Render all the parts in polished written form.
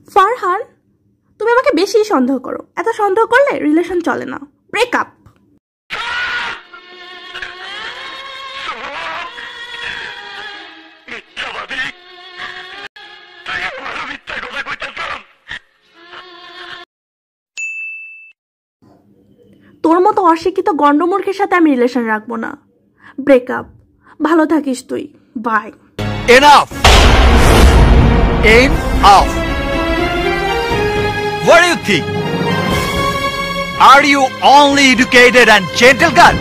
ফারহান, তুমি আমাকে বেশি সন্দেহ করো। এত সন্দেহ করলে রিলেশন চলে না, ব্রেকআপ। তোর মতো অশিক্ষিত গন্ডমূর্খের সাথে আমি রিলেশন রাখবো না, ব্রেকআপ। ভালো থাকিস তুই, bye. Enough! Enough! What do you think? Are you only educated and gentle girl?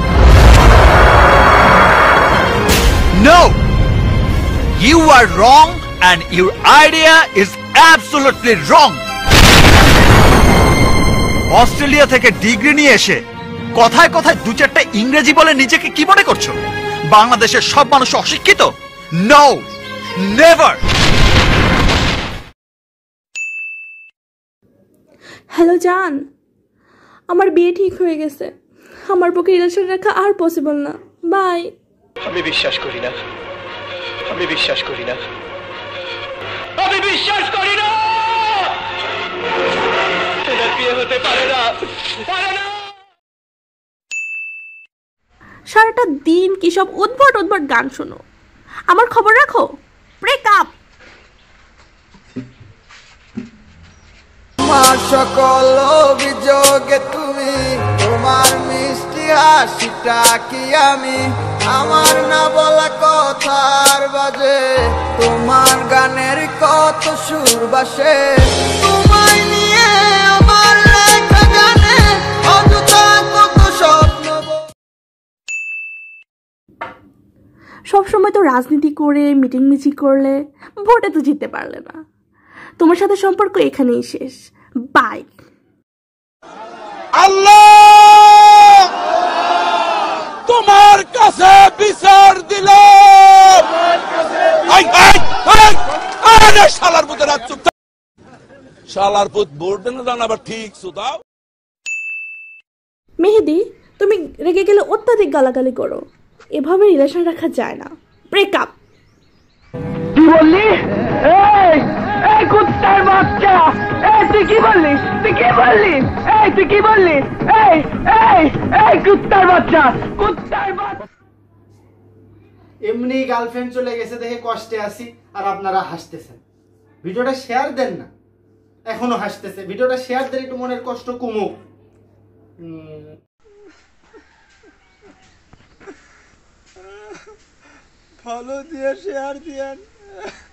No! You are wrong and your idea is absolutely wrong. Australia থেকে ডিগ্রি নিয়ে এসে কথায় কথায় দু চারটা ইংরেজি বলে নিজেকে কি মনে করছো? বাংলাদেশের সব মানুষ অশিক্ষিত? No, never. হ্যালো জান, আমার বিয়ে ঠিক হয়ে গেছে। আমার পক্ষে রিলেশন রাখা আর পসিবল না, বাই। আমি বিশ্বাস করি না, আমি বিশ্বাস করি না, আমি বিশ্বাস করি না। এটার বিয়ে হতে পারে না, পারে না। সারাটা দিন কি সব উদ্ভট উদ্ভট গান শোনো, আমার খবর রাখো, ব্রেকআপ। আমার সকল অভিযোগে তুমি, তোমার মিষ্টি হাসিটা কি আমি, আমার না বলা কথার বাজে, তোমার গানের কত সুর বাসে, তোমায় নিয়ে আমার লেখা গানে অযথা কত স্বপ্ন। সবসময় তো রাজনীতি করে মিটিং মিছিল করলে ভোটে তো জিততে পারলে না। তোমার সাথে সম্পর্ক এখানেই শেষ, বাই। আল্লাহ তোমার কাছে বিচার দিলাম। শালার পুত রাত চুপ, শালার পুত বোর্ডে না জান আবার ঠিক সুদাও। মেহেদি, তুমি রেগে গেলে অত্যাধিক গালাগালি করো, এভাবে রিলেশন রাখা যায় না, ব্রেকআপ। কি বললি? এই কুত্তার বাচ্চা, তুই কি বললি? তুই কি বললি? তুই কি বললি? এই কুত্তার বাচ্চা, কুত্তার বাচ্চা। এমনি গার্লফ্রেন্ড চলে গেছে দেখে কষ্টে আছি, আর আপনারা হাসতেছেন। ভিডিওটা শেয়ার দেন না, এখনো হাসতেছে। ভিডিওটা শেয়ার দেন, একটু মনের কষ্ট কমুক। ফলো দিয়ে শেয়ার দিয়েন।